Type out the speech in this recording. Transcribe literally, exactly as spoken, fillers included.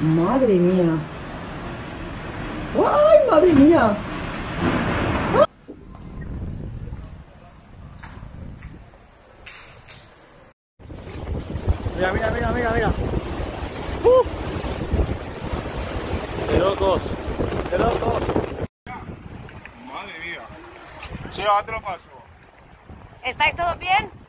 Madre mía. ¡Ay, madre mía! Mira, mira, mira, mira, mira. ¡Uh! De locos, de locos. Madre mía. Sí, ahora te lo paso. ¿Estáis todos bien?